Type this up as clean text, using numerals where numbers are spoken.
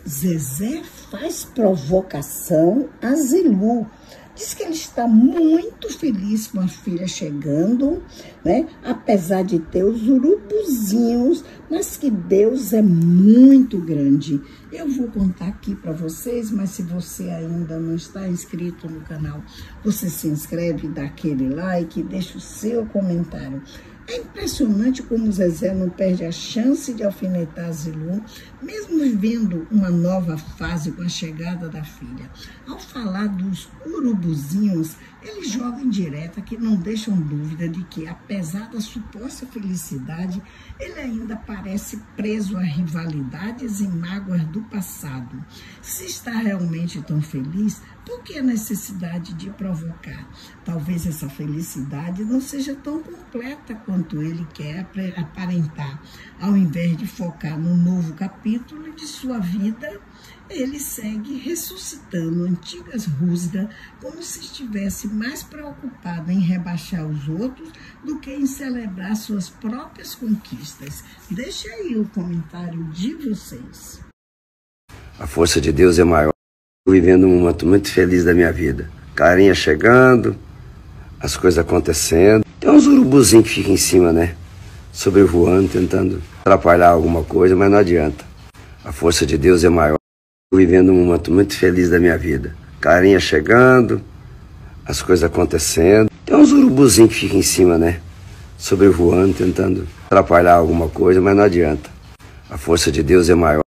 Zezé faz provocação a Zilu. Diz que ele está muito feliz com a filha chegando, né? Apesar de ter os urubuzinhos, mas que Deus é muito grande. Eu vou contar aqui para vocês, mas se você ainda não está inscrito no canal, você se inscreve, dá aquele like, deixa o seu comentário. É impressionante como o Zezé não perde a chance de alfinetar a Zilu, mesmo vivendo uma nova fase com a chegada da filha. Ao falar dos urubuzinhos, ele joga em direta que não deixam dúvida de que, apesar da suposta felicidade, ele ainda parece preso a rivalidades e mágoas do passado. Se está realmente tão feliz, por que a necessidade de provocar? Talvez essa felicidade não seja tão completa quanto ele quer aparentar. Ao invés de focar no novo capítulo de sua vida, ele segue ressuscitando antigas rusgas como se estivesse mais preocupado em rebaixar os outros do que em celebrar suas próprias conquistas. Deixa aí o comentário de vocês. A força de Deus é maior. Estou vivendo um momento muito feliz da minha vida. Carinha chegando, as coisas acontecendo. Tem uns urubuzinhos que ficam em cima, né? Sobrevoando, tentando atrapalhar alguma coisa, mas não adianta. A força de Deus é maior. Estou vivendo um momento muito feliz da minha vida. Carinha chegando, as coisas acontecendo. Tem uns urubuzinhos que ficam em cima, né? Sobrevoando, tentando atrapalhar alguma coisa, mas não adianta. A força de Deus é maior.